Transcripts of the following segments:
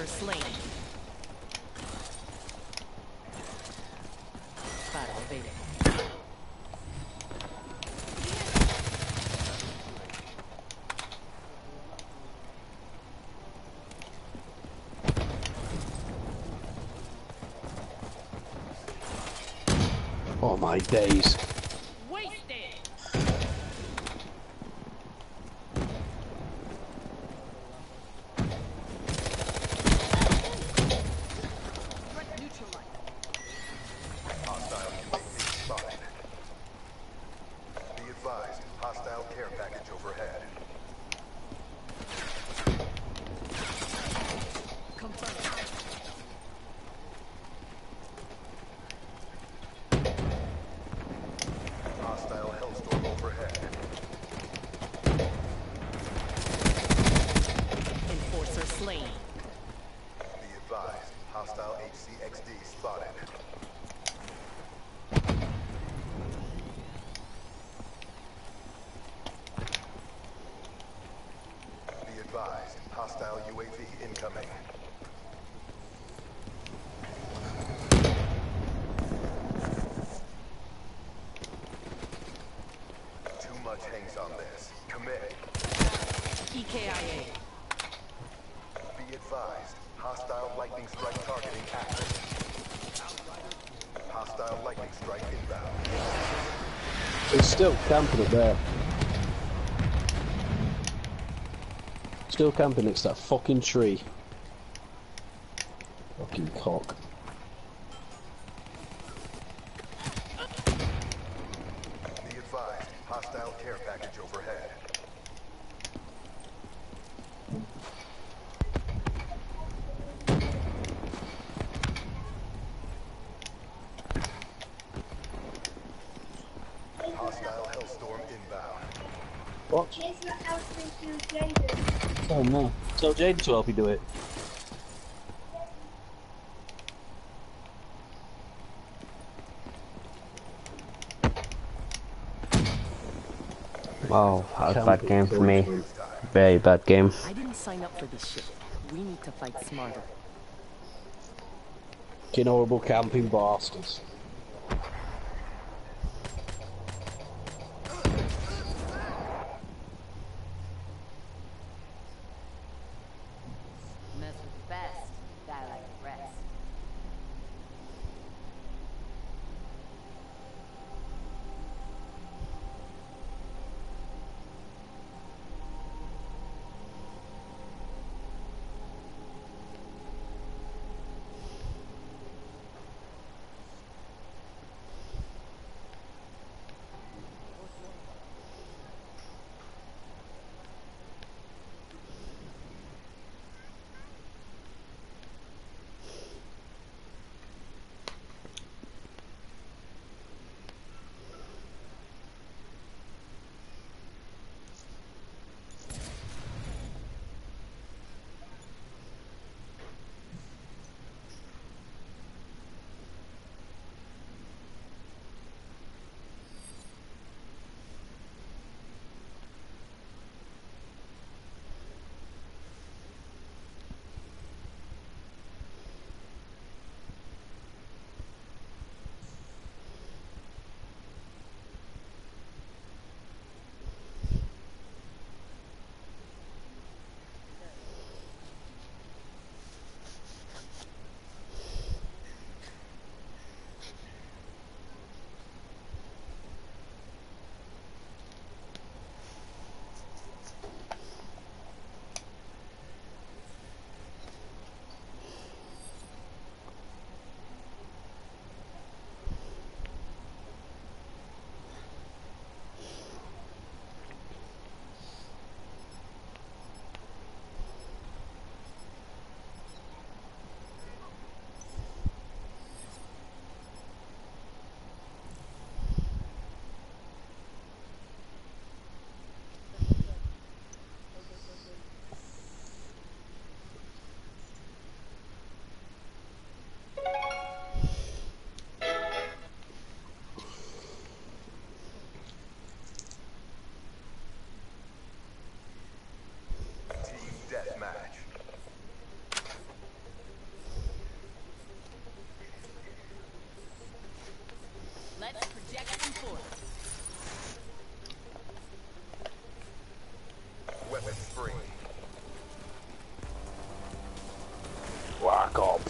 Enforcer slain. Battle evaded. Oh my days. Hostile care package overhead. Hostile Hellstorm overhead. Enforcer slain. Be advised, hostile HCXD spotted. Be advised, hostile UAV incoming. Too much hangs on this. Commit. EKIA. Be advised, hostile lightning strike targeting active. Hostile lightning strike inbound. It's still camping up there. Still camping next to that fucking tree. Fucking cock. Be advised, hostile care package overhead. Hostile Hellstorm inbound. What? Oh no. Tell Jaden to help you do it. Wow, that was a bad game for me. Very bad game. I didn't sign up for this shit. We need to fight smarter. Fucking horrible camping bastards. Mess with the best. Die like the rest.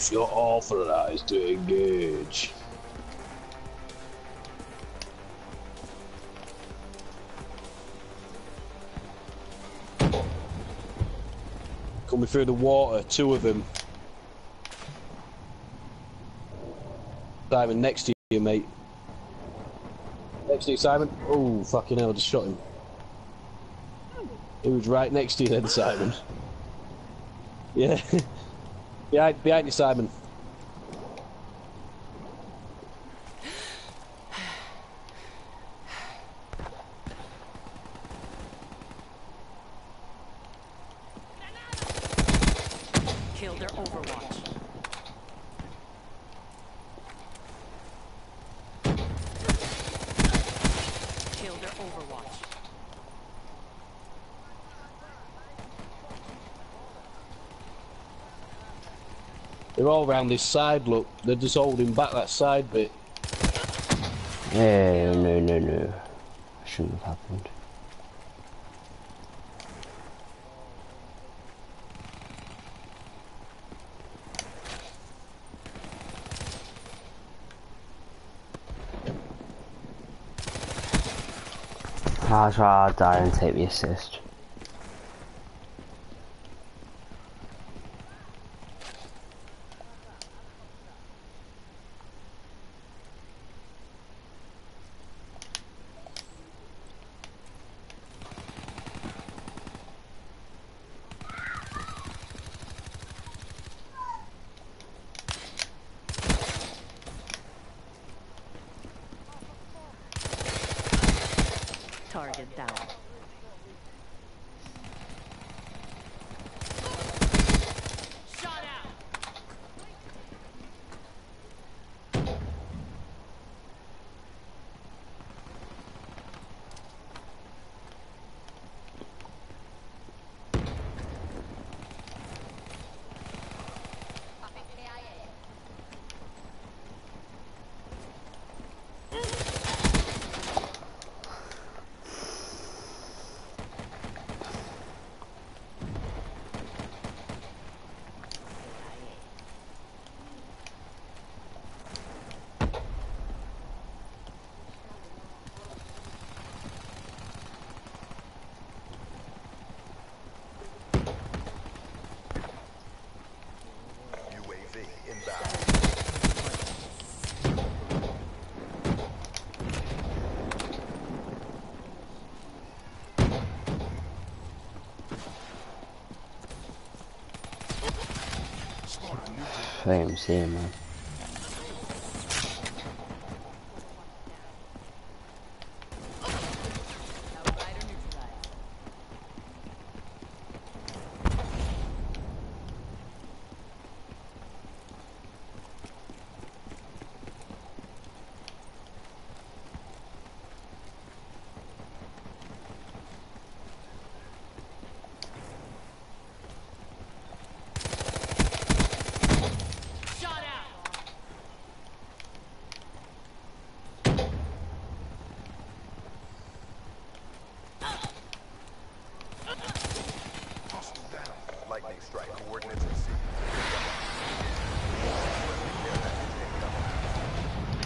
You're authorized to engage. Coming through the water, 2 of them. Simon, next to you, mate. Next to you, Simon. Oh, fucking hell, I just shot him. He was right next to you then, Simon. Yeah. behind you, Simon. Kill their Overwatch. Kill their Overwatch. They're all around this side, look. They're just holding back that side bit. Yeah, no. Shouldn't have happened. I'll try to die and take the assist. Target down. Shot out. UAV inbound. I didn't even see him, man. Outrider neutralized. Shot out. Hostile down. Lightning strike. Coordinates received. Care package incoming.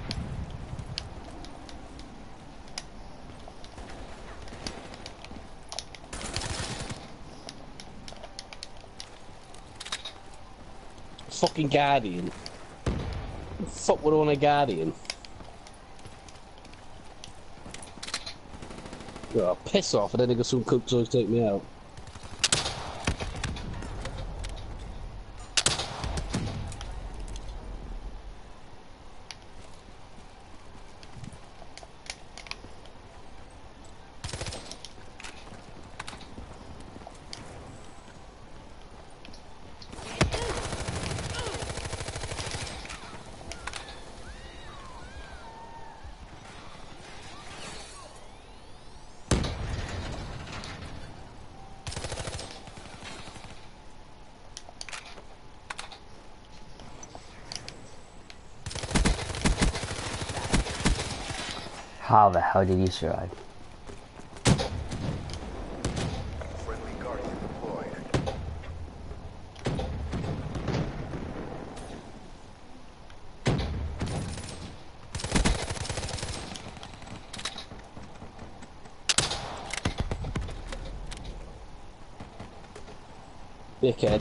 Fucking Guardian. Fuck, we're on a Guardian. Oh, piss off, and then they got some cooks always take me out. How the hell did you survive? Friendly Guardian deployed. Dickhead.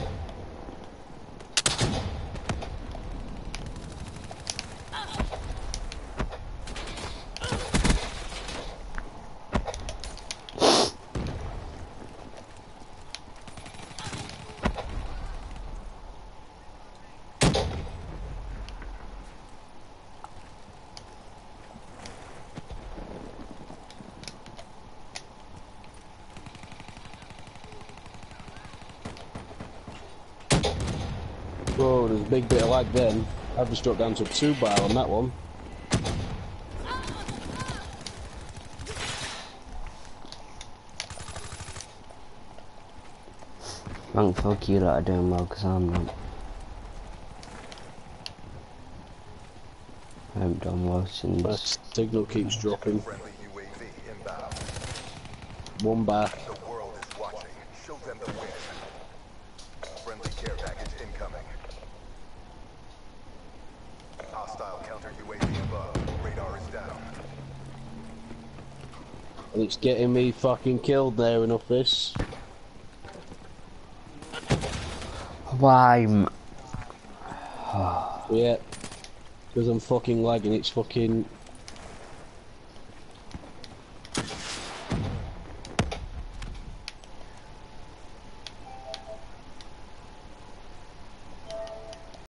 Whoa, there's a big bit of lag then. I've just dropped down to a 2-bar on that one. Thank fuck you lot are doing well, because I'm not. I haven't done well My since. signal keeps dropping. Friendly UAV inbound. 1 bar. The world is watching. Show them the win. Friendly care package incoming. Hostile counter UAV above. Radar is down. And it's getting me fucking killed there enough this. Why? Yeah. Because I'm fucking lagging, it's fucking